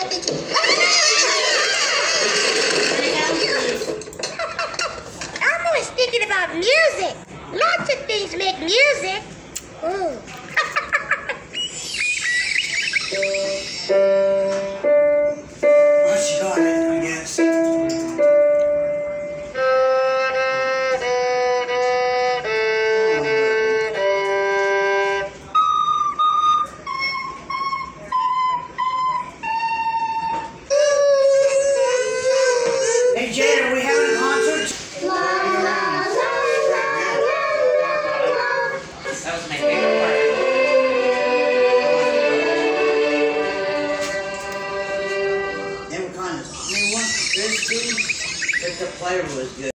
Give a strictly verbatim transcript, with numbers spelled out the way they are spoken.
Elmo is thinking about music. Lots of things make music. Ooh. Well, she got it, I guess. Hey, Jade, are we having a concert? That was my favorite part. They were kind of, they weren't crispy, but the flavor was good.